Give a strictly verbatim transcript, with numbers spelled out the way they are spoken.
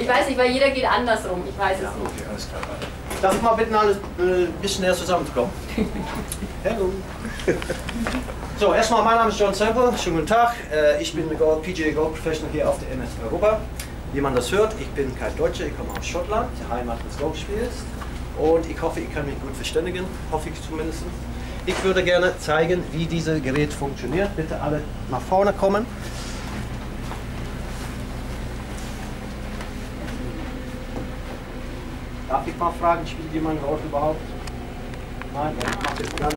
Ich weiß nicht, weil jeder geht andersrum. Ich weiß Ja, es nicht. okay, alles klar. Darf ich mal bitten, alles ein bisschen näher zusammenzukommen? Hallo. So, erstmal, mein Name ist John Semple. Schönen guten Tag. Ich bin P G A Golf Professional hier auf der M S Europa. Wie man das hört, ich bin kein Deutscher, ich komme aus Schottland, die Heimat des Golfspiels. Und ich hoffe, ich kann mich gut verständigen, hoffe ich zumindest. Ich würde gerne zeigen, wie dieses Gerät funktioniert. Bitte alle nach vorne kommen. Darf ich mal fragen, spielt jemand Golf überhaupt? Nein, ich mache das ganz